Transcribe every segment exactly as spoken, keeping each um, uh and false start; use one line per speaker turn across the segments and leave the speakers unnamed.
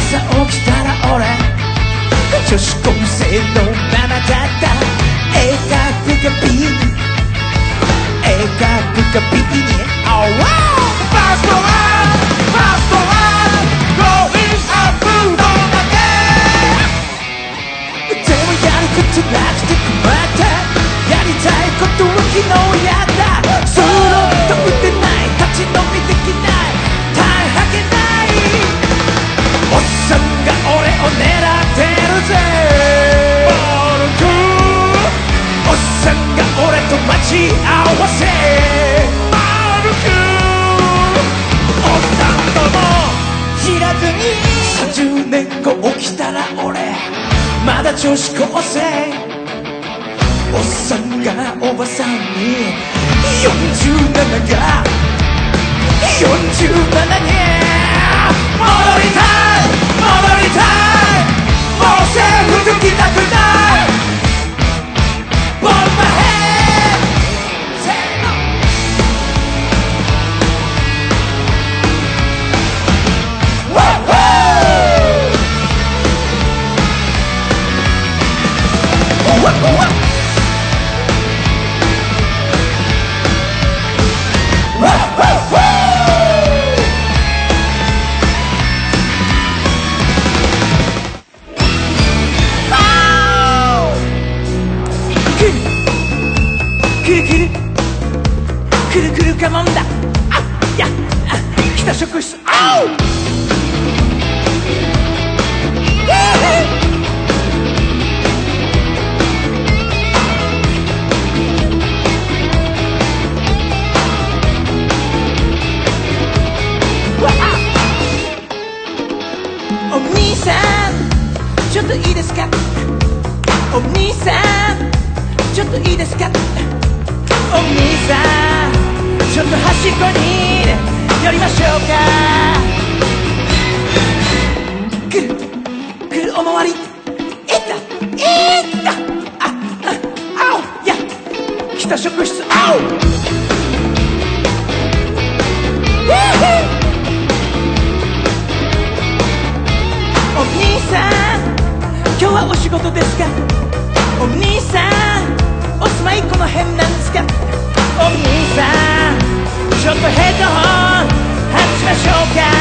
朝起きたら俺女子高生のままだった映画部が B に映画部が B に Oh wow! Fast one! Fast one! Going up のだけでもやることなくて困ったやりたいことを昨日やったそのと打てない立ち飲みできない大はけないおっさんが俺を狙ってるぜおっさんが俺と待ち合わせ歩くおっさんとも知らずにさんじゅうねんご起きたら俺まだ女子高生おっさんがおばさんによんじゅうなながよんじゅうななに戻りたい戻りたいもう制服着たくないボンバヘッせーのワッワッワッワッくるくるかもんだあっや北職室あうお兄さんちょっといいですかお兄さんちょっといいですかお兄さんちょっと端っこに寄りましょうかくるくるおまわりいったいったあああおや北職室あおお兄さん今日はお仕事ですかお兄さんお住まいこの辺なんですかお兄さんちょっとヘッドホン外しましょうか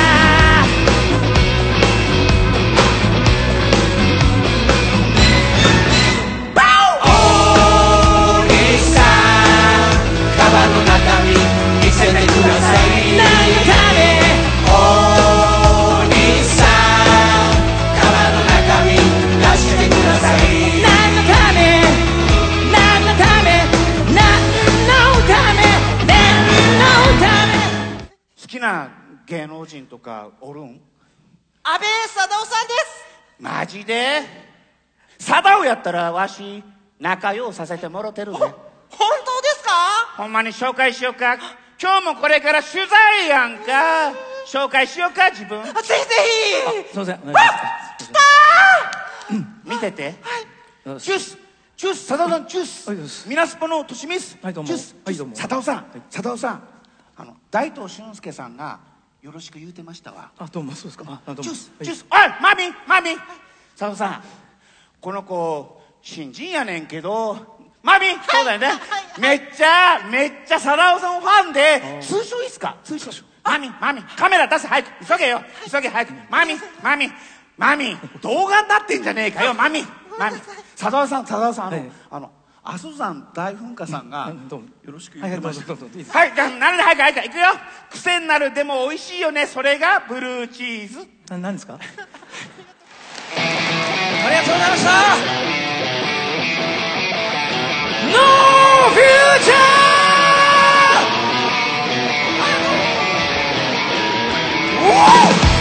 お兄さんカバンの中身見せてください何のためお兄さんカバンの中身出してください何のため何のため好きな芸能人とかおるん？
安倍貞夫さんです。
マジで？貞夫やったらわし仲良うさせてもろてるね。
本当ですか？
ほんまに紹介しようか。今日もこれから取材やんか。紹介しようか自分。
ぜひぜひ。
すいません。あ、
来た
ー、うん、見てて。はい。チュースチュース貞夫さんチュース。はい、ミナスポのとしみす。はいどうも。チュース。はいどうも。貞夫さん貞夫さん。あの大東俊介さんがよろしく言うてましたわ。
あどうもそうですか。あどうも。
チュースチュース。おいマミマミ。貞夫さんこの子新人やねんけどマミそうだよね。めっちゃめっちゃ貞夫さんファンで通称いいっすか通称。マミマミカメラ出せ早く急げよ急げ早くマミマミマミ動画になってんじゃねえかよマミマミ。貞夫さん貞夫さんあのあの阿蘇山大噴火さんがよろしく言ってました。はいじゃあなるで早く早く行くよ。癖になるでも美味しいよねそれがブルーチーズ。
何ですか？あ
りがとうございました。ノーフューチャー。おー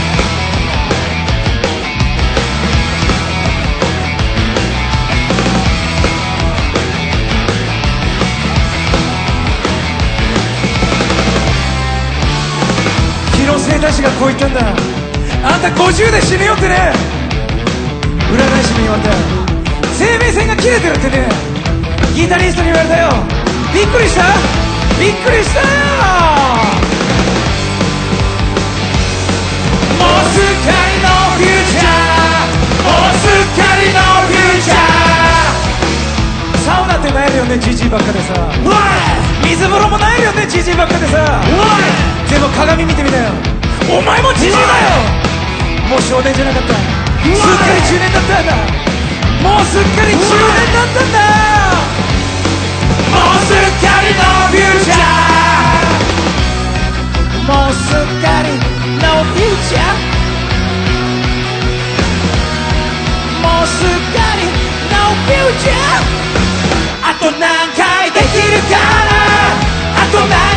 生大使がこう言ったんだ。あんたごじゅうで死ぬよってね。占い師に言われたよ。生命線が切れてるってね。ギタリストに言われたよ。びっくりしたびっくりしたよ。もうすっかりのフューチャーねジジイばっかでさ、水風呂もないよねジジイばっかでさ、でも鏡見てみなよ、お前もジジイだよ。もう少年じゃなかった、すっかり中年だったんだ、もうすっかり中年だったんだ、もうすっかりのフューチャー、もうすっかりのフューチャー、もうすっかりのフューチャー、あと何回できるかな、あと何